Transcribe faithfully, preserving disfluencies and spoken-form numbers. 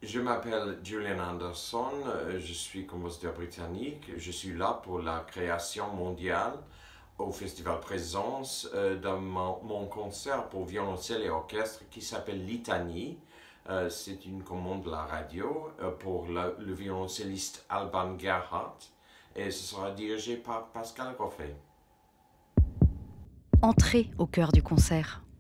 Je m'appelle Julian Anderson, euh, je suis compositeur britannique. Je suis là pour la création mondiale au Festival Présence euh, de mon, mon concert pour violoncelle et orchestre qui s'appelle Litanie. Euh, c'est une commande de la radio euh, pour la- le violoncelliste Alban Gerhardt et ce sera dirigé par Pascal Goffet. Entrez au cœur du concert.